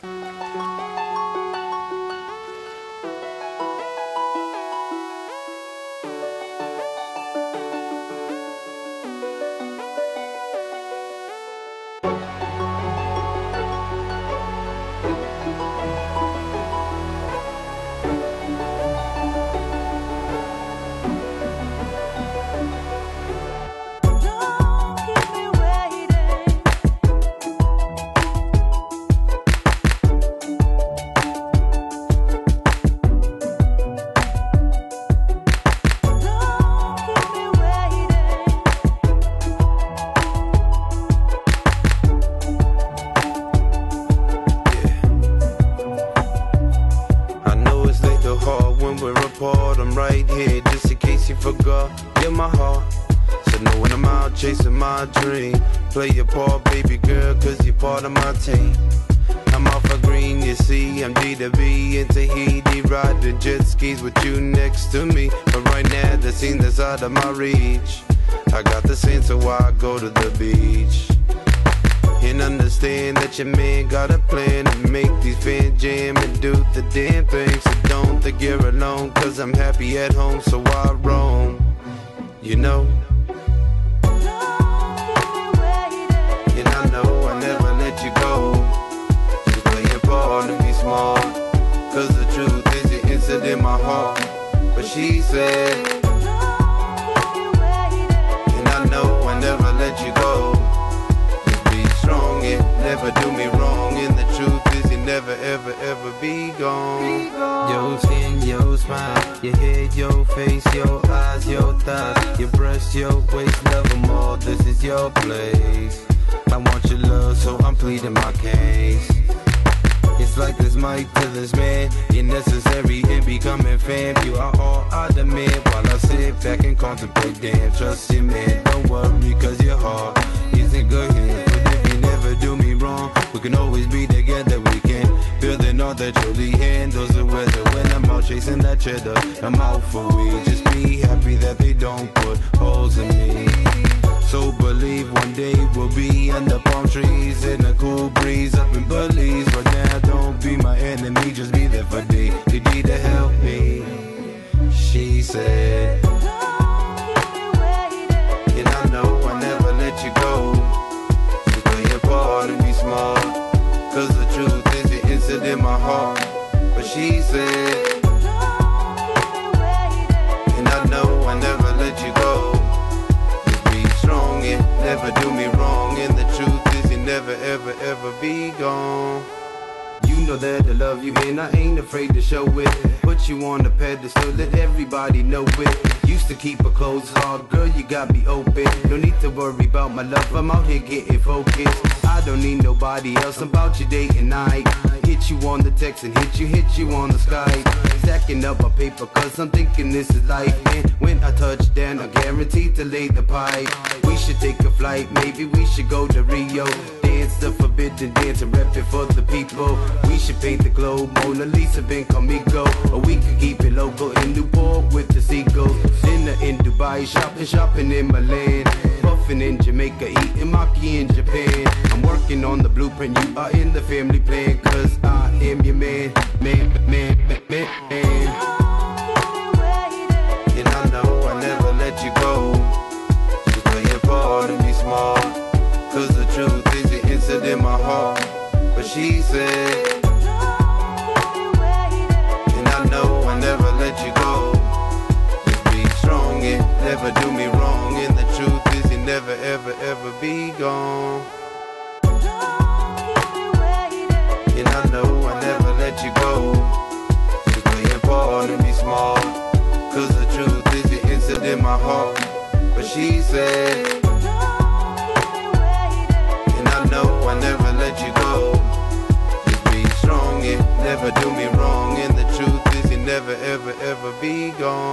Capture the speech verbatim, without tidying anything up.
I'm right here just in case you forgot. You're my heart, so know when I'm out chasing my dream. Play your part, baby girl, cause you're part of my team. I'm off a green, you see, I'm D to B in Tahiti, riding jet skis with you next to me. But right now, the scene that's out of my reach. I got the sense of why I go to the beach. And understand that your man got a plan to make these fans jam and do the damn thing. So don't think you're alone, cause I'm happy at home, so I roam. You know? And I know I never let you go. Just play your part and be small, cause the truth is you answered in my heart. But she said, and I know I never let you go. Strong and never do me wrong, and the truth is you never ever ever be gone. Your skin, your smile, your head, your face, your eyes, your thighs, your breasts, your waist, love them all, this is your place. I want your love, so I'm pleading my case. It's like this mic to this man, you're necessary in becoming fam. You are all I demand while I sit back and contemplate. Damn, trust you, man, don't worry, cause your heart is in good hands. Never do me wrong, we can always be together, we can building all that truly handles the weather. When I'm out chasing that cheddar, I'm out for weed. Just be happy that they don't put holes in me. So believe one day we'll be under palm trees in a cool breeze up in Belize. But now don't be my enemy, just be there for D. You need to help me, she said. And I know I never let you go. To be small, cause the truth is you answered in my heart. But she said, and I know I never let you go. Just be strong and never do me wrong, and the truth is you never ever ever be gone. You know that I love you and I ain't afraid to show it. Put you on the pedestal, let everybody know it. Used to keep her clothes hard, girl you got me open. No need to worry about my love, I'm out here getting focused. I don't need nobody else, I'm about your day and night. Hit you on the text and hit you, hit you on the Skype. Stacking up my paper cause I'm thinking this is life. And when I touch down, I'm guaranteed to lay the pipe. We should take a flight, maybe we should go to Rio. Dance the forbidden dance and rep it for the people. We should paint the globe, Mona Lisa, Ben Comigo. Or we could keep it local in Newport with the seagulls. Dinner in Dubai, shopping, shopping in Milan. Buffing in Jamaica, eating maki in Japan. I'm working on the blueprint, you are in the family plan. Cause I am your man, man, man, man, man. And I know I never let you go. Just play your part and be small, cause the truth is you answered in my heart. But she said, and I know I never let you go. Just be strong and never do me wrong, and the truth is you never ever ever be gone. And I know I never let you go. Just play your part and be small, cause the truth is you answered in my heart. But she said, and I know I never let you go. Just be strong and never do me wrong, and the truth is you never ever ever be gone.